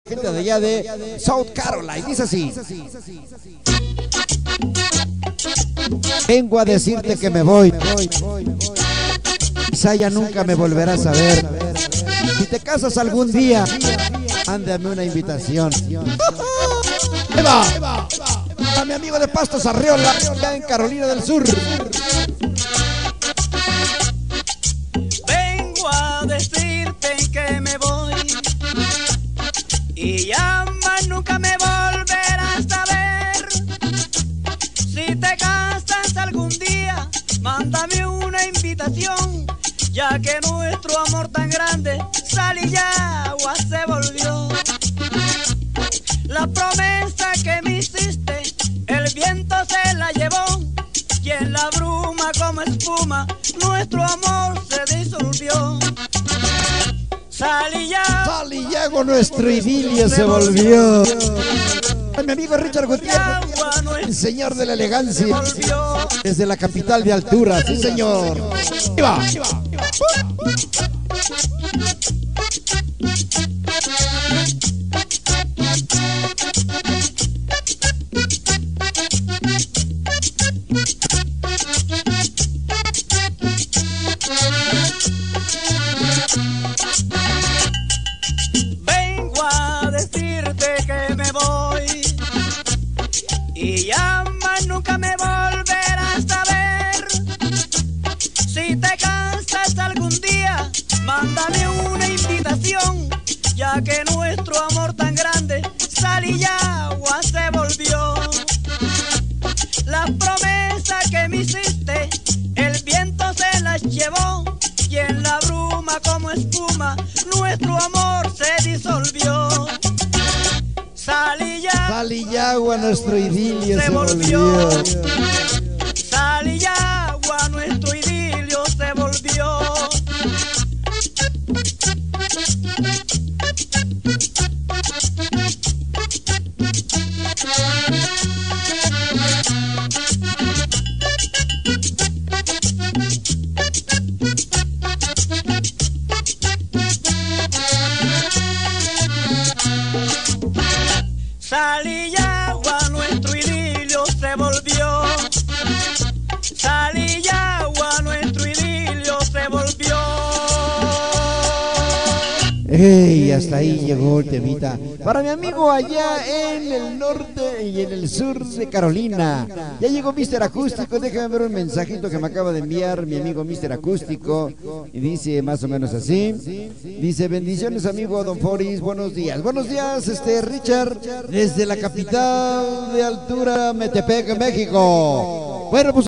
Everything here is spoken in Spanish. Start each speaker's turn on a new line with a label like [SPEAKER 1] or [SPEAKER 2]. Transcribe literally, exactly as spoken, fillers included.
[SPEAKER 1] gente de allá de South Carolina. Dice así: vengo a decirte que me voy, quizá ya nunca me volverás a ver. Si te casas algún día, mándame una invitación. ¡Ahí va! A mi amigo de Pastos Arriola, allá en Carolina del Sur.
[SPEAKER 2] Vengo a decirte que me voy y ya más nunca me volverás a ver. Si te casas algún día, mándame una invitación, ya que nuestro amor tan grande sal y agua se volvió. La promesa que me hiciste, el viento se la llevó, y en la bruma como espuma nuestro amor se disolvió. Sal y agua,
[SPEAKER 1] Sal y agua, nuestro idilio se volvió. Mi amigo Richard Gutiérrez, el señor de la elegancia, desde la capital de altura. Sí, señor. ¡Ahí va!
[SPEAKER 2] vengo a decirte que me voy y ya más nunca me volverás a ver. Si te casas algún día, mándame una invitación, ya que nuestro amor tan grande sal y agua se volvió. La promesa que me hiciste, el viento se las llevó, y en la bruma como espuma nuestro amor se disolvió. Sal y agua,
[SPEAKER 1] Sal y agua, nuestro idilio se volvió.
[SPEAKER 2] Sal y agua, nuestro idilio se volvió. Sal y agua, nuestro idilio se volvió. Sal y agua, nuestro idilio se volvió.
[SPEAKER 1] ¡Ey! Hasta ahí llegó el temita. Para mi amigo allá en el norte y en el sur de Carolina. Ya llegó mister Acústico. Déjame ver un mensajito que me acaba de enviar mi amigo mister Acústico. Y dice más o menos así. Dice: bendiciones, amigo Don Foris. Buenos días. Buenos días, este Richard, desde la capital de altura, Metepec, México. Bueno, pues